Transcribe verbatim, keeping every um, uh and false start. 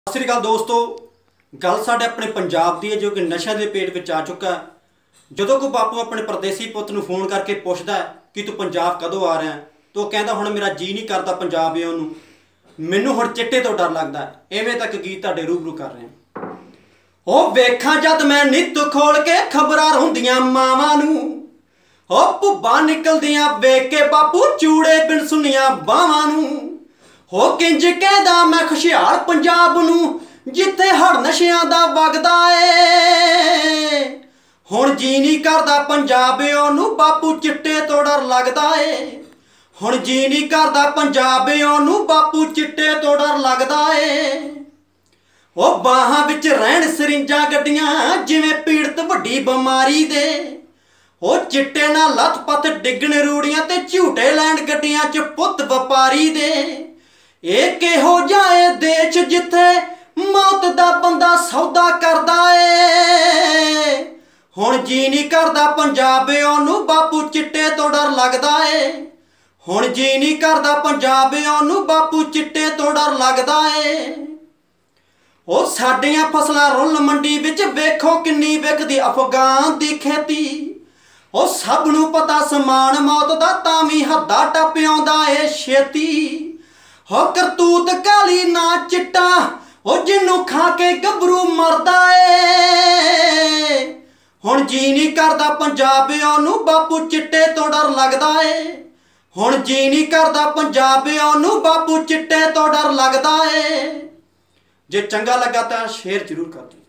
ਸਤਿ ਸ੍ਰੀ ਅਕਾਲ ਦੋਸਤੋ, ਗੱਲ ਸਾਡੇ ਆਪਣੇ ਪੰਜਾਬ ਦੀ ਹੈ ਜੋ ਕਿ ਨਸ਼ਿਆਂ ਦੇ ਪੇਟ ਵਿੱਚ ਆ ਚੁੱਕਾ ਹੈ। ਜਦੋਂ ਕੋਈ ਬਾਪੂ ਆਪਣੇ ਪਰਦੇਸੀ ਪੁੱਤ ਨੂੰ ਫੋਨ ਕਰਕੇ ਪੁੱਛਦਾ ਹੈ ਕਿ ਤੂੰ ਪੰਜਾਬ ਕਦੋਂ ਆ ਰਿਹਾ, ਤਾਂ ਉਹ ਕਹਿੰਦਾ ਹੁਣ ਮੇਰਾ ਜੀ ਨਹੀਂ ਕਰਦਾ ਪੰਜਾਬ ਆਉਣ ਨੂੰ, ਮੈਨੂੰ ਹੁਣ ਚਿੱਟੇ ਤੋਂ ਡਰ ਲੱਗਦਾ। ਐਵੇਂ ਤੱਕ ਗੀਤ ਤੁਹਾਡੇ ਰੂਬਰੂ ਕਰ ਰਹੇ ਹਾਂ। ਉਹ ਵੇਖਾਂ ਜਦ ਮੈਂ ਨਿੱਤ ਖੋਲ ਕੇ ਖਬਰਾਂ ਹੁੰਦੀਆਂ ਮਾਵਾਂ ਨੂੰ, ਉਹ ਭੁੱਬਾਂ ਨਿਕਲਦੀਆਂ ਵੇਖ ਕੇ ਬਾਪੂ ਚੂੜੇ ਬਿਨ ਸੁਣੀਆਂ ਬਾਵਾਂ ਨੂੰ। ਹੋ ਕਿੰਜ ਕਹਿੰਦਾ ਮੈਂ ਖੁਸ਼ਹਾਲ ਪੰਜਾਬ ਨੂੰ ਜਿੱਥੇ ਹੜ ਨਸ਼ਿਆਂ ਦਾ ਵਗਦਾ ਏ। ਹੁਣ ਜੀ ਨਹੀਂ ਕਰਦਾ ਪੰਜਾਬ ਉਹਨੂੰ ਬਾਪੂ ਚਿੱਟੇ ਤੋਂ ਡਰ ਲੱਗਦਾ ਏ। ਹੁਣ ਜੀ ਨਹੀਂ ਕਰਦਾ ਪੰਜਾਬ ਉਹਨੂੰ ਬਾਪੂ ਚਿੱਟੇ ਤੋਂ ਡਰ ਲੱਗਦਾ ਏ। ਉਹ ਬਾਹਾਂ ਵਿੱਚ ਰਹਿਣ ਸਰਿੰਜਾਂ ਗੱਡੀਆਂ ਜਿਵੇਂ ਪੀੜਤ ਵੱਡੀ ਬਿਮਾਰੀ ਦੇ। ਉਹ ਚਿੱਟੇ ਨਾਲ ਲੱਥ ਪੱਥ ਡਿੱਗਣ ਰੂੜੀਆਂ ਤੇ ਝੂਟੇ ਲੈਣ ਗੱਡੀਆਂ 'ਚ ਪੁੱਤ ਵਪਾਰੀ ਦੇ। ਇਹ ਕਿਹੋ ਜਾਏ ਦੇਸ਼ ਜਿੱਥੇ ਮੌਤ ਦਾ ਬੰਦਾ ਸੌਦਾ ਕਰਦਾ ਏ। ਹੁਣ ਜੀ ਨਹੀਂ ਕਰਦਾ ਪੰਜਾਬ ਉਹਨੂੰ ਬਾਪੂ ਚਿੱਟੇ ਤੋਂ ਡਰ ਲੱਗਦਾ ਏ। ਹੁਣ ਜੀ ਨਹੀਂ ਕਰਦਾ ਪੰਜਾਬ ਉਹਨੂੰ ਬਾਪੂ ਚਿੱਟੇ ਤੋਂ ਡਰ ਲੱਗਦਾ ਏ। ਉਹ ਸਾਡੀਆਂ ਫਸਲਾਂ ਰੁੱਲ ਮੰਡੀ ਵਿੱਚ ਵੇਖੋ ਕਿੰਨੀ ਵਿਕਦੀ ਅਫਗਾਨ ਦੀ ਖੇਤੀ। ਉਹ ਸਭ ਨੂੰ ਪਤਾ ਸਮਾਨ ਮੌਤ ਦਾ ਤਾਂ ਵੀ ਹੱਦਾਂ ਟੱਪ ਆਉਂਦਾ ਏ ਛੇਤੀ। ਹੋ ਕਰਤੂਤ ਕਾਲੀ ਨਾ ਚਿੱਟਾ ਉਹ ਜਿਹਨੂੰ ਖਾ ਕੇ ਗੱਭਰੂ ਮਰਦਾ ਏ। ਹੁਣ ਜੀ ਨਹੀਂ ਕਰਦਾ ਪੰਜਾਬ ਉਹਨੂੰ ਬਾਪੂ ਚਿੱਟੇ ਤੋਂ ਡਰ ਲੱਗਦਾ ਏ। ਹੁਣ ਜੀ ਨਹੀਂ ਕਰਦਾ ਪੰਜਾਬ ਉਹਨੂੰ ਬਾਪੂ ਚਿੱਟੇ ਤੋਂ ਡਰ ਲੱਗਦਾ ਏ। ਜੇ ਚੰਗਾ ਲੱਗਾ ਤਾਂ ਸ਼ੇਅਰ ਜ਼ਰੂਰ ਕਰ ਦਿਓ।